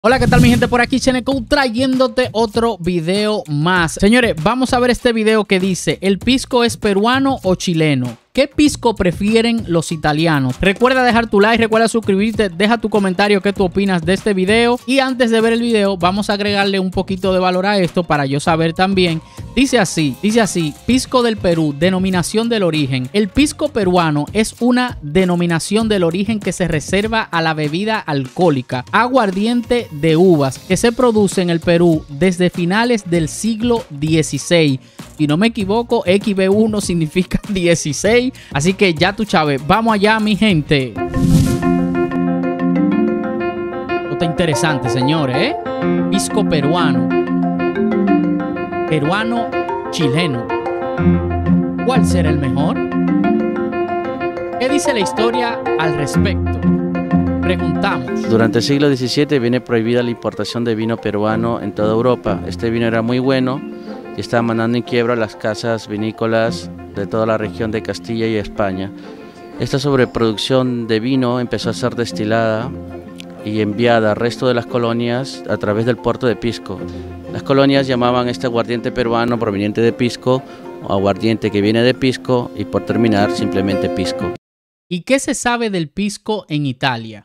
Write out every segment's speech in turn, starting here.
Hola, ¿qué tal mi gente? Por aquí Cheneco trayéndote otro video más. Señores, vamos a ver este video que dice: ¿el pisco es peruano o chileno? ¿Qué pisco prefieren los italianos? Recuerda dejar tu like, recuerda suscribirte, deja tu comentario qué tú opinas de este video. Y antes de ver el video, vamos a agregarle un poquito de valor a esto para yo saber también. Dice así, pisco del Perú, denominación del origen. El pisco peruano es una denominación del origen que se reserva a la bebida alcohólica, aguardiente de uvas, que se produce en el Perú desde finales del siglo XVI. Si no me equivoco, XB1 significa 16. Así que ya tú sabes, vamos allá mi gente. Esto está interesante, señores, ¿eh? Pisco peruano. Peruano chileno. ¿Cuál será el mejor? ¿Qué dice la historia al respecto? Preguntamos. Durante el siglo XVII viene prohibida la importación de vino peruano en toda Europa. Este vino era muy bueno y estaba mandando en quiebra las casas vinícolas de toda la región de Castilla y España. Esta sobreproducción de vino empezó a ser destilada y enviada al resto de las colonias a través del puerto de Pisco. Las colonias llamaban este aguardiente peruano proveniente de Pisco o aguardiente que viene de Pisco y por terminar simplemente Pisco. ¿Y qué se sabe del pisco en Italia?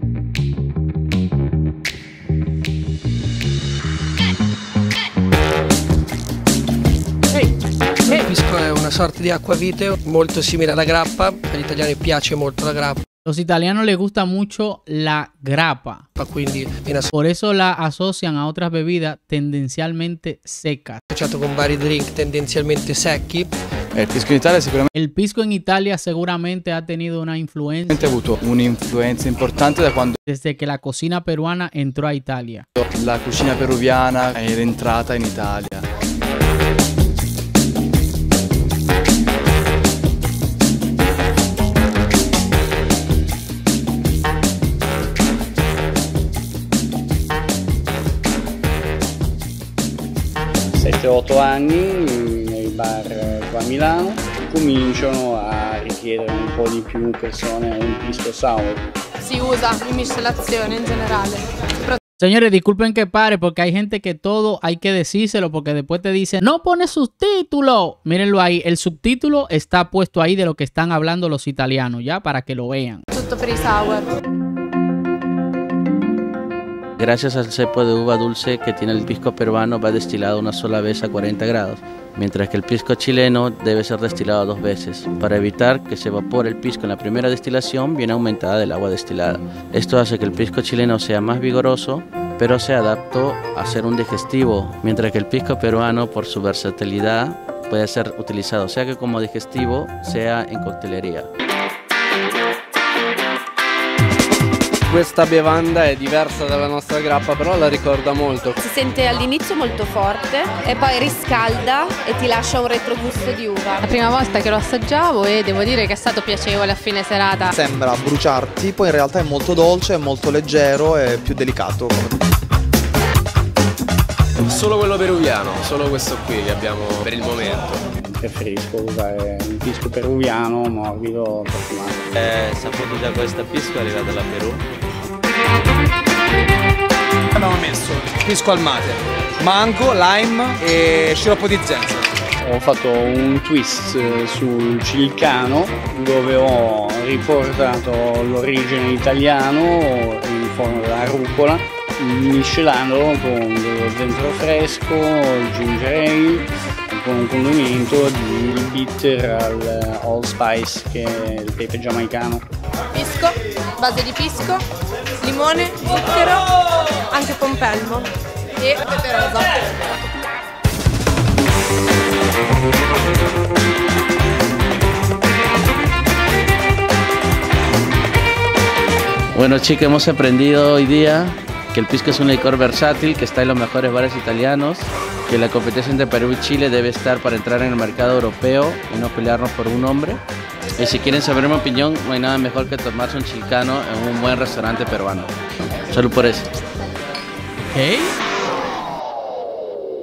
Il pisco è una sorta di acquavite molto simile alla grappa, agli italiani piace molto la grappa. Los italianos les gusta mucho la grappa, Quindi por eso la asocian a otras bebidas tendencialmente secas. associato con vari drink tendenzialmente secchi. Il pisco in Italia sicuramente El pisco en Italia seguramente ha tenido una influencia ha avuto un'influenza importante da quando desde que la cocina peruana entró a Italia. la cucina peruviana è entrata in Italia. Sette o 8 anni nei bar qua a Milano cominciano a richiedere un po' di più persone un pisco sour. Si usa in miscelazione in generale. Señores, disculpen que pare porque hay gente que todo hay que decírselo porque después te dicen no pone subtítulo. Mírenlo ahí, el subtítulo está puesto ahí de lo que están hablando los italianos, ya, para que lo vean. Tutto per i sour. Gracias al cepo de uva dulce que tiene el pisco peruano va destilado una sola vez a 40 grados, mientras que el pisco chileno debe ser destilado 2 veces. Para evitar que se evapore el pisco en la primera destilación, viene aumentada del agua destilada. Esto hace que el pisco chileno sea más vigoroso, pero se adaptó a ser un digestivo, mientras que el pisco peruano, por su versatilidad, puede ser utilizado sea que como digestivo, sea en coctelería. Questa bevanda è diversa dalla nostra grappa, però la ricorda molto. Si sente all'inizio molto forte e poi riscalda e ti lascia un retrogusto di uva. La prima volta che lo assaggiavo e devo dire che è stato piacevole a fine serata. Sembra bruciarti, poi in realtà è molto dolce, è molto leggero e più delicato. Solo quello peruviano, solo questo qui che abbiamo per il momento. Preferisco usare un pisco peruviano morbido profumato. Saputo già questa pisco è arrivata da Perù. Abbiamo messo pisco al mate, mango, lime e sciroppo di zenzero. Ho fatto un twist sul cilcano dove ho riportato l'origine italiano in forma da rucola, miscelandolo con dello zenzero fresco, il ginger ale, con un condimento di bitter al allspice che è il pepe giamaicano. Pisco, base di pisco, limone, zucchero, anche pompelmo e pepe rosa. Bueno chicos, hemos aprendido hoy día que el pisco es un licor versátil que está en los mejores bares italianos, que la competencia entre Perú y Chile debe estar para entrar en el mercado europeo y no pelearnos por un hombre. Y si quieren saber mi opinión, no hay nada mejor que tomarse un chilcano en un buen restaurante peruano. Salud por eso. ¿Ok?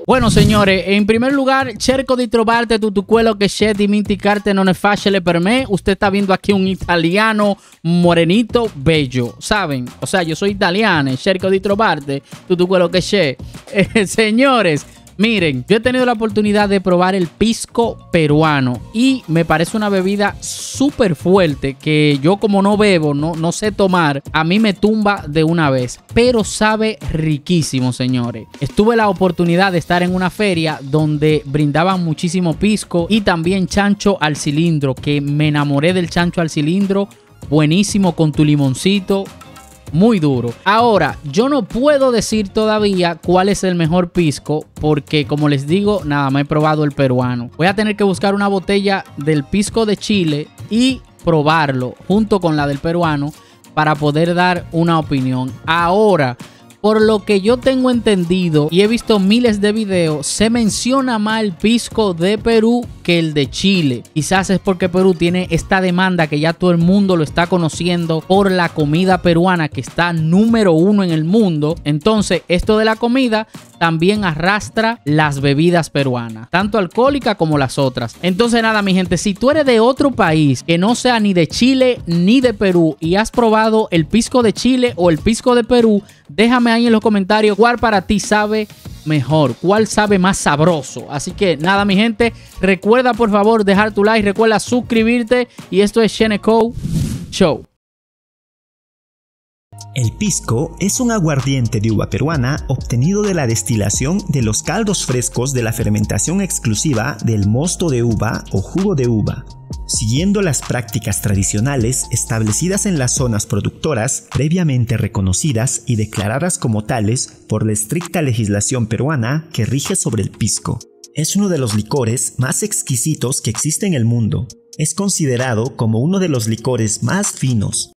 Bueno, signore, in primer lugar, cerco di trovarti tutto quello che c'è, dimenticarte non è facile per me. Usted está viendo aquí un italiano morenito bello, ¿saben? O sea, yo soy italiano, cerco di trovarte tutto quello che c'è. Señores, miren, yo he tenido la oportunidad de probar el pisco peruano y me parece una bebida súper fuerte que yo como no bebo, no sé tomar, a mí me tumba de una vez, pero sabe riquísimo, señores. Tuve la oportunidad de estar en una feria donde brindaban muchísimo pisco y también chancho al cilindro, que me enamoré del chancho al cilindro, buenísimo con tu limoncito. Muy duro. Ahora, yo no puedo decir todavía cuál es el mejor pisco porque, como les digo, nada más he probado el peruano. Voy a tener que buscar una botella del pisco de Chile y probarlo junto con la del peruano para poder dar una opinión. Ahora, por lo que yo tengo entendido y he visto miles de videos, se menciona más el pisco de Perú que el de Chile. Quizás es porque Perú tiene esta demanda que ya todo el mundo lo está conociendo por la comida peruana que está número 1 en el mundo. Entonces, esto de la comida también arrastra las bebidas peruanas, tanto alcohólicas como las otras. Entonces nada, mi gente, si tú eres de otro país que no sea ni de Chile ni de Perú y has probado el pisco de Chile o el pisco de Perú, déjame ahí en los comentarios cuál para ti sabe mejor, cuál sabe más sabroso. Así que nada, mi gente, recuerda por favor dejar tu like, recuerda suscribirte y esto es Sheneco Show. El pisco es un aguardiente de uva peruana obtenido de la destilación de los caldos frescos de la fermentación exclusiva del mosto de uva o jugo de uva. Siguiendo las prácticas tradicionales establecidas en las zonas productoras, previamente reconocidas y declaradas como tales por la estricta legislación peruana que rige sobre el pisco. Es uno de los licores más exquisitos que existe en el mundo. Es considerado como uno de los licores más finos,